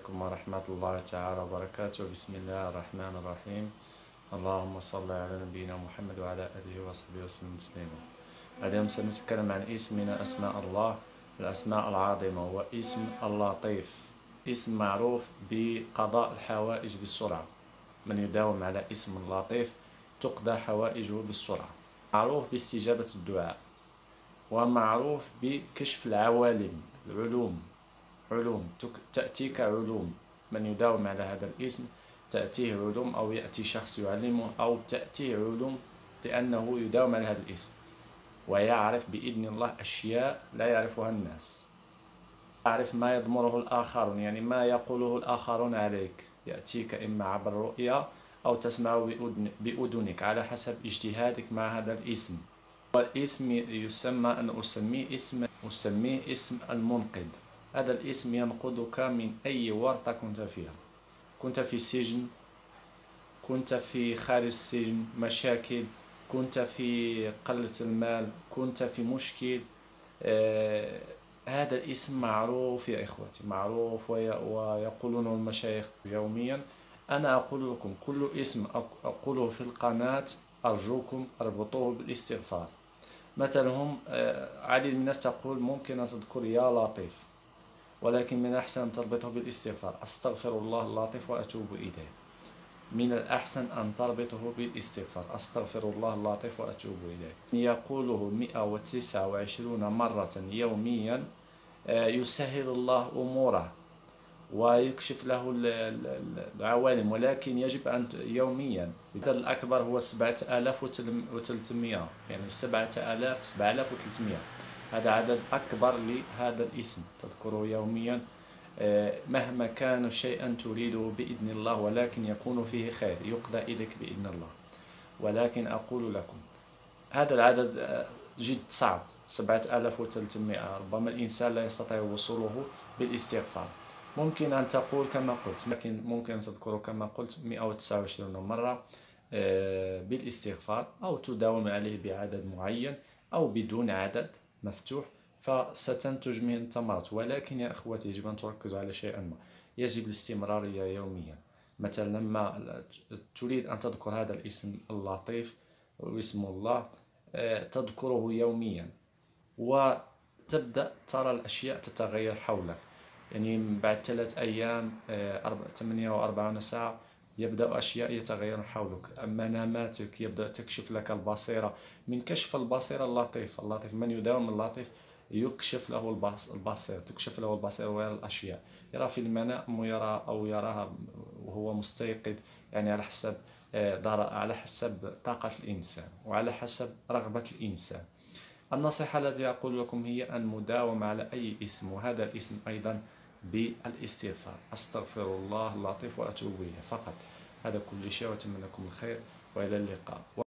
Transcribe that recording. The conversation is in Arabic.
عليكم ورحمة الله تعالى وبركاته. بسم الله الرحمن الرحيم. اللهم صل على نبينا محمد وعلى آله وصحبه وسلم تسليما. اليوم سنتكلم عن اسم من أسماء الله، الأسماء العظيمة، هو اسم اللطيف. اسم معروف بقضاء الحوائج بسرعة. من يداوم على اسم اللطيف تقضى حوائجه بسرعة. معروف باستجابة الدعاء، ومعروف بكشف العوالم، علوم تأتيك علوم. من يداوم على هذا الاسم تأتيه علوم، أو يأتي شخص يعلمه، أو تأتيه علوم لأنه يداوم على هذا الاسم، ويعرف بإذن الله أشياء لا يعرفها الناس. يعرف ما يضمره الآخرون، يعني ما يقوله الآخرون عليك، يأتيك إما عبر الرؤيا أو تسمع بأذنك على حسب اجتهادك مع هذا الاسم. والاسم يسمى أن أسميه اسم المنقذ. هذا الاسم ينقذك من أي ورطة كنت فيها. كنت في السجن، كنت في خارج السجن، مشاكل، كنت في قلة المال، كنت في مشكل. هذا الاسم معروف يا إخوتي، معروف، ويقولون المشايخ يوميا. أنا أقول لكم كل اسم أقوله في القناة أرجوكم اربطوه بالاستغفار. مثلا هم عديد من الناس تقول ممكن أن تذكر يا لطيف، ولكن من الأحسن أن تربطه بالاستغفار. أستغفر الله اللطيف وأتوب إليه. من الأحسن أن تربطه بالاستغفار. أستغفر الله اللطيف وأتوب إليه. يقوله 129 مرة يوميا يسهل الله أموره ويكشف له العوالم، ولكن يجب أن يوميا. العدد الأكبر هو 7300، يعني 7300. هذا عدد أكبر لهذا الاسم، تذكره يوميا مهما كان شيئا تريده بإذن الله، ولكن يكون فيه خير، يقضى إليك بإذن الله. ولكن أقول لكم هذا العدد جد صعب، 7300. ربما الإنسان لا يستطيع وصوله بالاستغفار. ممكن أن تقول كما قلت، لكن ممكن أن تذكر كما قلت 129 مرة بالاستغفار، أو تداوم عليه بعدد معين أو بدون عدد مفتوح، فستنتج من ثمرات. ولكن يا أخوتي يجب أن تركزوا على شيء ما، يجب الاستمرارية يوميا. مثلا لما تريد أن تذكر هذا الاسم اللطيف واسم الله، تذكره يوميا، وتبدأ ترى الأشياء تتغير حولك. يعني بعد 3 أيام 48 ساعة يبدأ أشياء يتغير حولك. مناماتك يبدأ تكشف لك البصيرة. من كشف البصيرة اللطيف، من يداوم اللطيف يكشف له البصير، تكشف له البصير ويرى الأشياء، يرى في المنام أو يراها وهو مستيقظ، يعني على حسب طاقة الإنسان وعلى حسب رغبة الإنسان. النصيحة التي أقول لكم هي أن مداومة على أي اسم، وهذا الاسم أيضا بالاستغفار. أستغفر الله اللطيف وأتوب إليه فقط. هذا كل شيء، وأتمنى لكم الخير وإلى اللقاء.